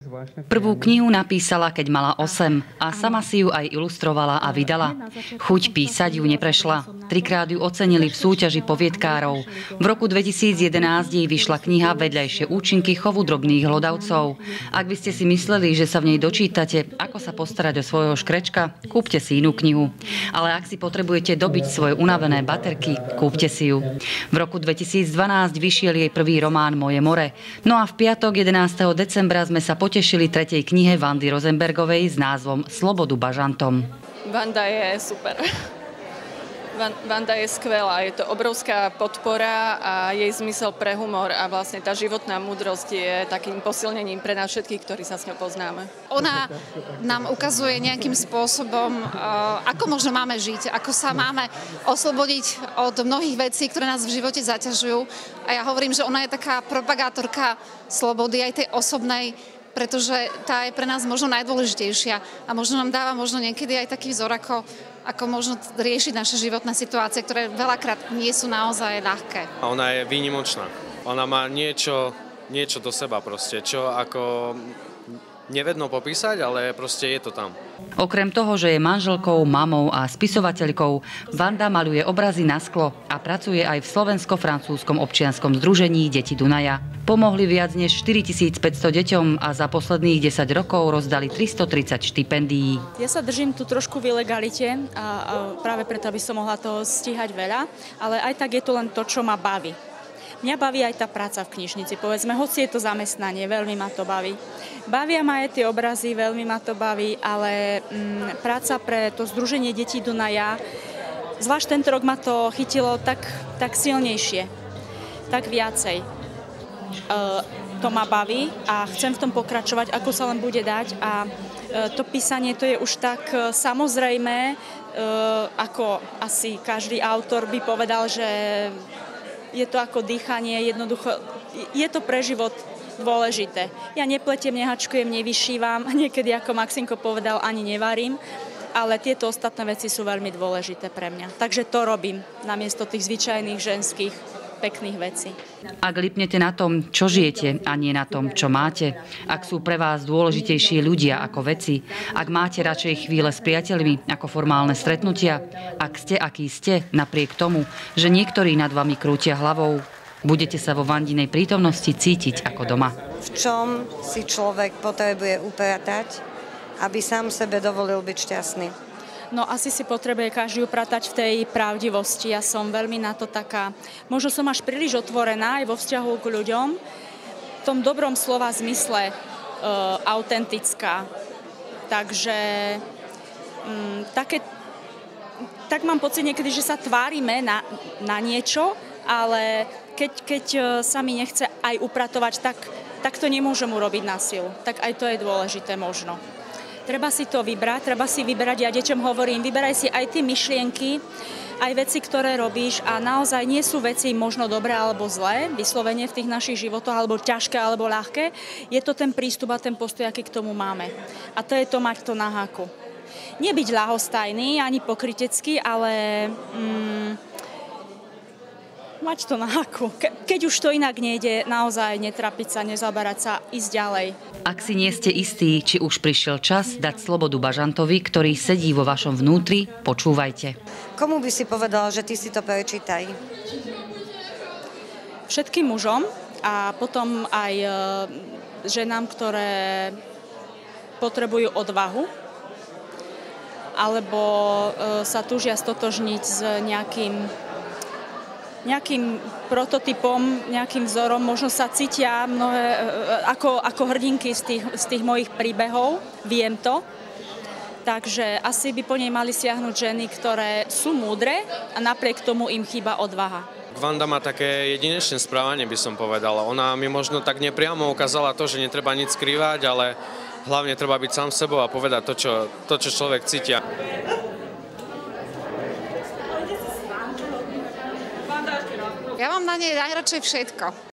Prvú knihu napísala, keď mala 8 a sama si ju aj ilustrovala a vydala. Chuť písať ju neprešla. 3-krát ju ocenili v súťaži poviedkárov. V roku 2011 jej vyšla kniha Vedľajšie účinky chovu drobných hlodavcov. Ak by ste si mysleli, že sa v nej dočítate, ako sa postarať o svojho škrečka, kúpte si inú knihu. Ale ak si potrebujete dobiť svoje unavené baterky, kúpte si ju. V roku 2012 vyšiel jej prvý román Moje more. No a v piatok 11. decembra sme sa potešili tretej knihe Vandy Rosenbergovej s názvom Slobodu bažantom. Vanda je super. Vanda je skvelá, je to obrovská podpora a jej zmysel pre humor a vlastne tá životná múdrosť je takým posilnením pre nás všetkých, ktorí sa s ňou poznáme. Ona nám ukazuje nejakým spôsobom, ako možno máme žiť, ako sa máme oslobodiť od mnohých vecí, ktoré nás v živote zaťažujú. A ja hovorím, že ona je taká propagátorka slobody, aj tej osobnej, pretože tá je pre nás možno najdôležitejšia a možno nám dáva možno niekedy aj taký vzor, ako možno riešiť naše životné situácie, ktoré veľakrát nie sú naozaj ľahké. A ona je výnimočná. Ona má niečo do seba proste, čo ako nevedno popísať, ale proste je to tam. Okrem toho, že je manželkou, mamou a spisovateľkou, Vanda maľuje obrazy na sklo a pracuje aj v Slovensko-francúzskom občianskom združení Deti Dunaja. Pomohli viac než 4500 deťom a za posledných 10 rokov rozdali 330 štipendií. Ja sa držím tu trošku v ilegalite a práve preto, aby som mohla toho stíhať veľa, ale aj tak je to len to, čo ma baví. Mňa baví aj tá práca v knižnici, povedzme, hoci je to zamestnanie, veľmi ma to baví. Bavia ma aj tie obrazy, veľmi ma to baví, ale práca pre to Združenie Detí Dunaja, zvlášť tento rok ma to chytilo tak silnejšie, tak viacej. To ma baví a chcem v tom pokračovať, ako sa len bude dať a to písanie to je už tak samozrejmé, ako asi každý autor by povedal, že je to ako dýchanie, jednoducho, je to pre život dôležité. Ja nepletiem, nehačkujem, nevyšívam, niekedy, ako Maxinko povedal, ani nevarím, ale tieto ostatné veci sú veľmi dôležité pre mňa. Takže to robím, namiesto tých zvyčajných ženských pekných vecí. Ak lipnete na tom, čo žijete a nie na tom, čo máte, ak sú pre vás dôležitejšie ľudia ako veci, ak máte radšej chvíle s priateľmi ako formálne stretnutia, ak ste, akí ste, napriek tomu, že niektorí nad vami krútia hlavou, budete sa vo Vandinej prítomnosti cítiť ako doma. V čom si človek potrebuje upratať, aby sám sebe dovolil byť šťastný? No asi si potrebuje každý upratať v tej pravdivosti. Ja som veľmi na to taká, možno som až príliš otvorená aj vo vzťahu k ľuďom, v tom dobrom slova zmysle autentická. Takže tak mám pocit niekedy, že sa tvárime na niečo, ale keď sa mi nechce aj upratovať, tak to nemôžem urobiť na silu. Tak aj to je dôležité možno. Treba si to vybrať, ja deťom hovorím, vyberaj si aj tie myšlienky, aj veci, ktoré robíš a naozaj nie sú veci možno dobré alebo zlé, vyslovene v tých našich životoch, alebo ťažké, alebo ľahké. Je to ten prístup a ten postoj, aký k tomu máme. A to je to mať to na háku. Nebyť ľahostajný, ani pokrytecký, ale mať to na háku. Keď už to inak nejde, naozaj netrapiť sa, nezaberať sa, ísť ďalej. Ak si nie ste istí, či už prišiel čas dať slobodu bažantovi, ktorý sedí vo vašom vnútri, počúvajte. Komu by si povedal, že ty si to prečítaj? Všetkým mužom a potom aj ženám, ktoré potrebujú odvahu alebo sa túžia stotožniť s nejakým prototypom, nejakým vzorom, možno sa cítia mnohé, ako hrdinky z tých mojich príbehov, viem to. Takže asi by po nej mali siahnuť ženy, ktoré sú múdre a napriek tomu im chýba odvaha. Vanda má také jedinečné správanie, by som povedal. Ona mi možno tak nepriamo ukázala to, že netreba nič skrývať, ale hlavne treba byť sám sebou a povedať to, čo človek cítia. Ja mám na nej najradšej všetko.